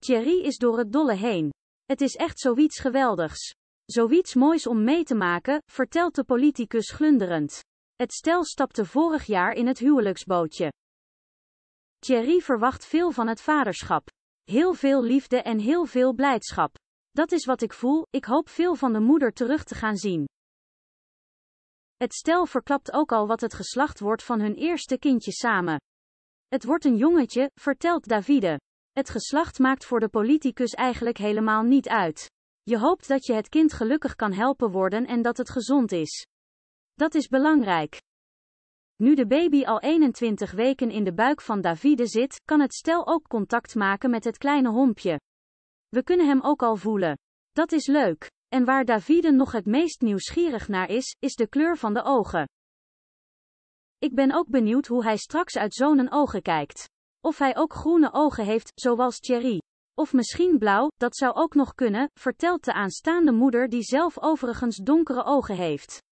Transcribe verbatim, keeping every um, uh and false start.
Thierry is door het dolle heen. Het is echt zoiets geweldigs. Zoiets moois om mee te maken, vertelt de politicus glunderend. Het stel stapte vorig jaar in het huwelijksbootje. Thierry verwacht veel van het vaderschap. Heel veel liefde en heel veel blijdschap. Dat is wat ik voel, ik hoop veel van de moeder terug te gaan zien. Het stel verklapt ook al wat het geslacht wordt van hun eerste kindje samen. Het wordt een jongetje, vertelt Davide. Het geslacht maakt voor de politicus eigenlijk helemaal niet uit. Je hoopt dat je het kind gelukkig kan helpen worden en dat het gezond is. Dat is belangrijk. Nu de baby al eenentwintig weken in de buik van Davide zit, kan het stel ook contact maken met het kleine hompje. We kunnen hem ook al voelen. Dat is leuk. En waar Davide nog het meest nieuwsgierig naar is, is de kleur van de ogen. Ik ben ook benieuwd hoe hij straks uit zo'n ogen kijkt. Of hij ook groene ogen heeft, zoals Thierry. Of misschien blauw, dat zou ook nog kunnen, vertelt de aanstaande moeder die zelf overigens donkere ogen heeft.